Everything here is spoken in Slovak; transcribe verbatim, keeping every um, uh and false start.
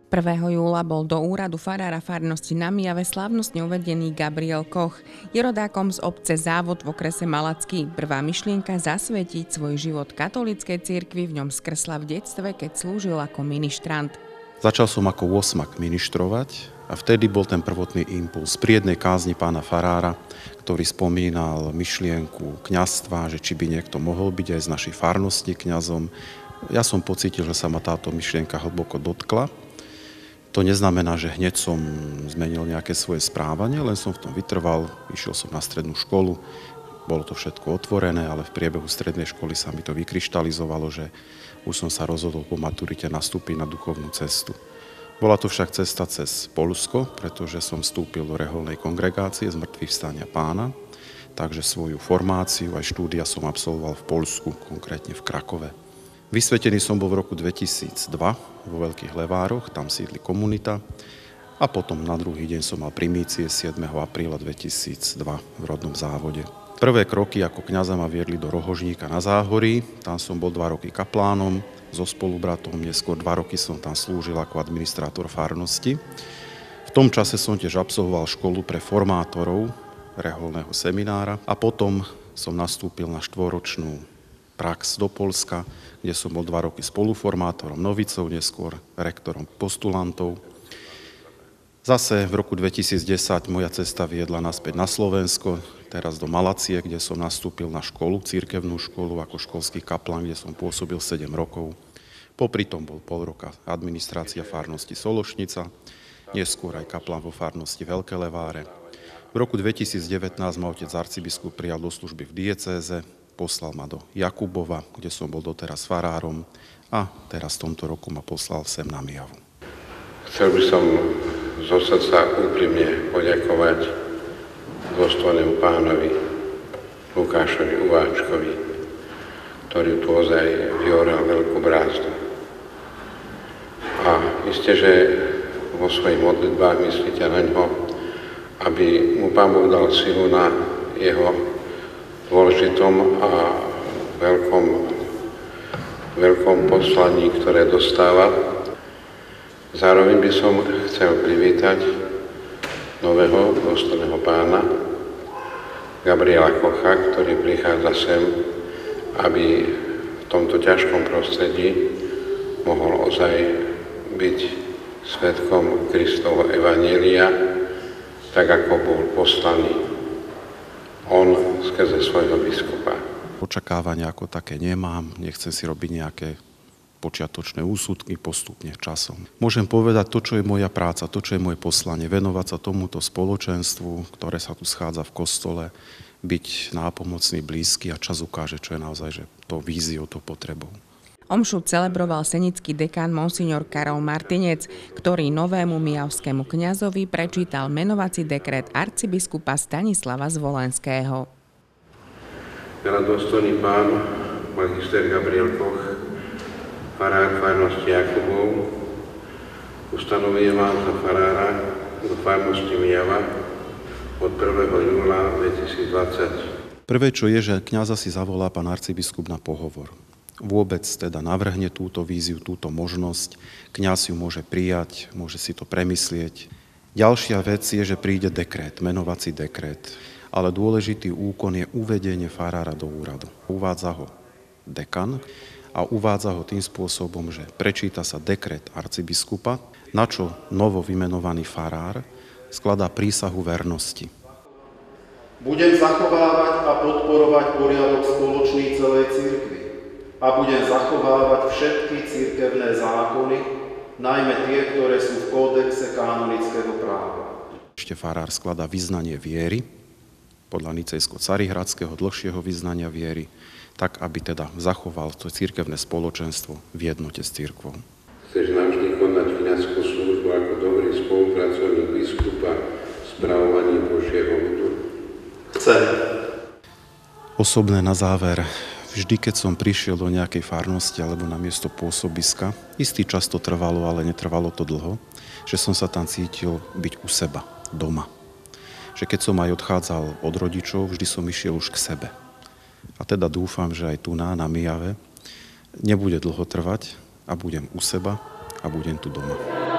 prvého júla bol do úradu farára farnosti na Myjave slávnostne uvedený Gabriel Koch. Je rodákom z obce Závod v okrese Malacký. Prvá myšlienka zasvetiť svoj život katolíckej cirkvi v ňom skrsla v detstve, keď slúžil ako ministrant. Začal som ako osmak ministrovať a vtedy bol ten prvotný impuls pri jednej kázni pána farára, ktorý spomínal myšlienku kňazstva, že či by niekto mohol byť aj z našej farnosti kňazom. Ja som pocítil, že sa ma táto myšlienka hlboko dotkla. To neznamená, že hneď som zmenil nejaké svoje správanie, len som v tom vytrval, išiel som na strednú školu, bolo to všetko otvorené, ale v priebehu strednej školy sa mi to vykryštalizovalo, že už som sa rozhodol po maturite nastúpiť na duchovnú cestu. Bola to však cesta cez Poľsko, pretože som vstúpil do reholnej kongregácie z mŕtvych vstania Pána, takže svoju formáciu aj štúdia som absolvoval v Poľsku, konkrétne v Krakove. Vysvetený som bol v roku dvetisícdva vo Veľkých Levároch, tam sídli komunita a potom na druhý deň som mal primície siedmeho apríla dvetisícdva v rodnom Závode. Prvé kroky ako kňaza ma viedli do Rohožníka na Záhorí, tam som bol dva roky kaplánom so spolubratom, neskôr dva roky som tam slúžil ako administrátor farnosti. V tom čase som tiež absolvoval školu pre formátorov reholného seminára a potom som nastúpil na štvoročnú prax do Poľska, kde som bol dva roky spoluformátorom novicov, neskôr rektorom postulantov. Zase v roku dvetisícdesať moja cesta viedla naspäť na Slovensko, teraz do Malacie, kde som nastúpil na školu, cirkevnú školu ako školský kaplan, kde som pôsobil sedem rokov. Popri tom bol pol roka administrácia farnosti Sološnica, neskôr aj kaplan vo farnosti Veľké Leváre. V roku dvetisícdevätnásť ma otec arcibiskup prijal do služby v diecéze, poslal ma do Jakubova, kde som bol doteraz farárom a teraz v tomto roku ma poslal sem na Myjavu. Chcel by som zo srdca úprimne poďakovať dôstojnému pánovi Lukášovi Uváčkovi, ktorý tu ozaj vyhoral veľkú brázdu. A isté, že vo svojich modlitbách myslíte na ňo, aby mu Pán Boh dal silu na jeho dôležitom a veľkom, veľkom poslaní, ktoré dostáva. Zároveň by som chcel privítať nového dôstojného pána Gabriela Kocha, ktorý prichádza sem, aby v tomto ťažkom prostredí mohol ozaj byť svedkom Kristovho evanjelia, tak ako bol poslaný on skrze svojho biskupa. Očakávania ako také nemám, nechcem si robiť nejaké počiatočné úsudky postupne časom. Môžem povedať to, čo je moja práca, to, čo je moje poslanie, venovať sa tomuto spoločenstvu, ktoré sa tu schádza v kostole, byť nápomocný, blízky a čas ukáže, čo je naozaj že to víziou, to potrebou. Omšu celebroval senický dekán monsignor Karol Martinec, ktorý novému myjavskému kňazovi prečítal menovací dekret arcibiskupa Stanislava Zvolenského. Veľadôstojný pán, magister Gabriel Koch, farár farnosti Jakubov, ustanovujem vás za farára do farnosti Myjava od prvého júla dvetisícdvadsať. Prvé, čo je, že kňaza si zavolá pán arcibiskup na pohovor. Vôbec teda navrhne túto víziu, túto možnosť. Kňaz ju môže prijať, môže si to premyslieť. Ďalšia vec je, že príde dekret, menovací dekret. Ale dôležitý úkon je uvedenie farára do úradu. Uvádza ho dekan a uvádza ho tým spôsobom, že prečíta sa dekret arcibiskupa, na čo novo vymenovaný farár skladá prísahu vernosti. Budem zachovávať a podporovať poriadok spoločný celej cirkvi a budem zachovávať všetky cirkevné zákony, najmä tie, ktoré sú v kódexe kanonického práva. Ešte farár skladá vyznanie viery, podľa nicejsko-carihradského dlhšieho vyznania viery, tak, aby teda zachoval to cirkevné spoločenstvo v jednote s cirkvou. Chceš navždy konať kňazskú službu ako dobrý spolupracovník biskupa v spravovaní Božieho ľudu? Chcem. Osobné na záver. Vždy, keď som prišiel do nejakej farnosti alebo na miesto pôsobiska, istý čas to trvalo, ale netrvalo to dlho, že som sa tam cítil byť u seba, doma. Že keď som aj odchádzal od rodičov, vždy som išiel už k sebe. A teda dúfam, že aj tu na, na Myjave nebude dlho trvať a budem u seba a budem tu doma.